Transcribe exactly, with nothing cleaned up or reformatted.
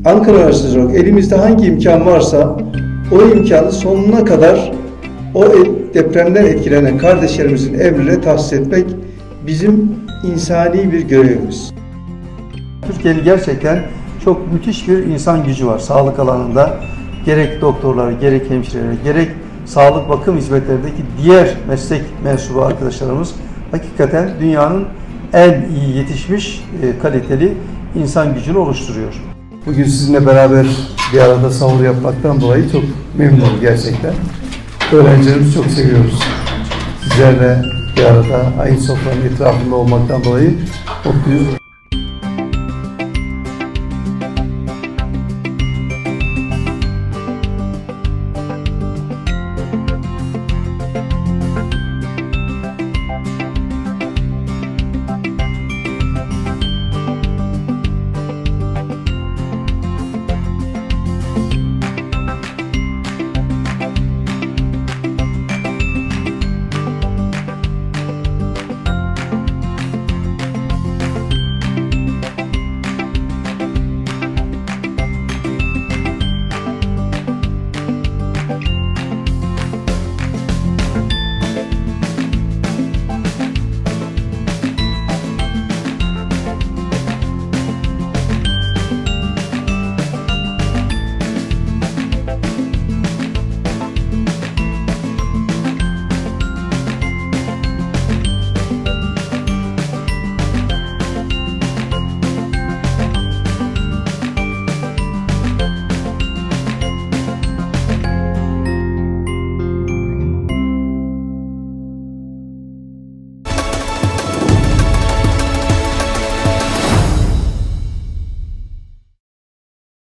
Ankara Üniversitesi olarak elimizde hangi imkan varsa o imkanı sonuna kadar o depremden etkilenen kardeşlerimizin evlerine tahsis etmek bizim insani bir görevimiz. Türkiye'nin gerçekten çok müthiş bir insan gücü var sağlık alanında. Gerek doktorlar, gerek hemşireler, gerek sağlık bakım hizmetlerindeki diğer meslek mensubu arkadaşlarımız hakikaten dünyanın en iyi yetişmiş, kaliteli insan gücünü oluşturuyor. Bugün sizinle beraber bir arada sahur yapmaktan dolayı çok memnunum gerçekten. Öğrencilerimizi çok seviyoruz. Sizlerle bir arada aynı sofranın etrafında olmaktan dolayı mutluyuz.